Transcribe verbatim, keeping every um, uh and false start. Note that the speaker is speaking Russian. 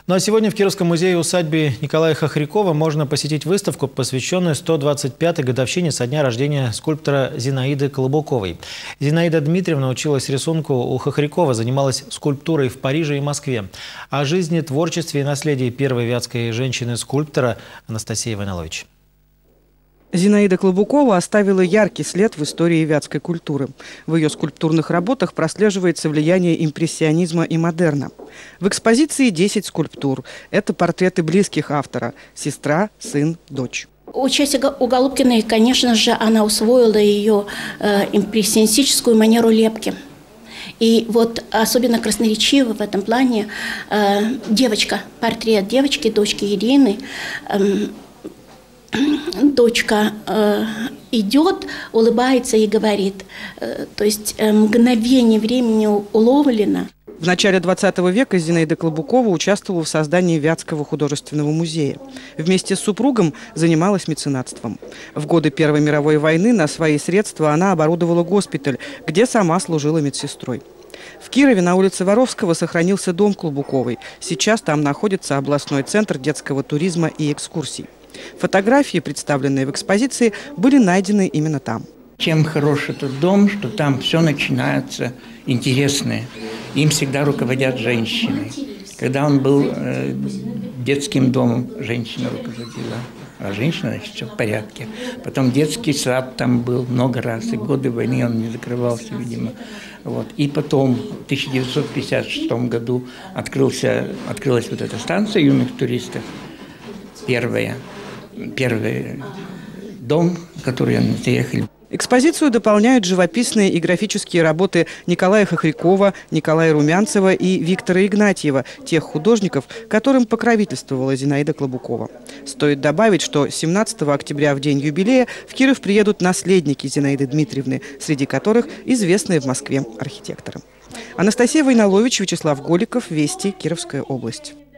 Ну а сегодня в Кировском музее-усадьбе Николая Хохрякова можно посетить выставку, посвященную сто двадцать пятой годовщине со дня рождения скульптора Зинаиды Клобуковой. Зинаида Дмитриевна училась рисунку у Хохрякова, занималась скульптурой в Париже и Москве. О жизни, творчестве и наследии первой вятской женщины-скульптора Анастасия Войнолович. Зинаида Клобукова оставила яркий след в истории вятской культуры. В ее скульптурных работах прослеживается влияние импрессионизма и модерна. В экспозиции десять скульптур. Это портреты близких автора – сестра, сын, дочь. Учась у Голубкиной, конечно же, она усвоила ее э, импрессионистическую манеру лепки. И вот особенно красноречиво в этом плане э, девочка, портрет девочки, дочки Ирины. Э, Дочка э, идет, улыбается и говорит. Э, то есть э, мгновение времени уловлено. В начале двадцатого века Зинаида Клобукова участвовала в создании Вятского художественного музея. Вместе с супругом занималась меценатством. В годы Первой мировой войны на свои средства она оборудовала госпиталь, где сама служила медсестрой. В Кирове на улице Воровского сохранился дом Клобуковой. Сейчас там находится областной центр детского туризма и экскурсий. Фотографии, представленные в экспозиции, были найдены именно там. Чем хорош этот дом, что там все начинается интересное. Им всегда руководят женщины. Когда он был э, детским домом, женщина руководила. А женщина, значит, все в порядке. Потом детский сад там был много раз. И годы войны он не закрывался, видимо. Вот. И потом в тысяча девятьсот пятьдесят шестом году открылся, открылась вот эта станция юных туристов. Первая. Первый дом, в который они заехали. Экспозицию дополняют живописные и графические работы Николая Хохрякова, Николая Румянцева и Виктора Игнатьева, тех художников, которым покровительствовала Зинаида Клобукова. Стоит добавить, что семнадцатого октября, в день юбилея, в Киров приедут наследники Зинаиды Дмитриевны, среди которых известные в Москве архитекторы. Анастасия Войнолович, Вячеслав Голиков, Вести, Кировская область.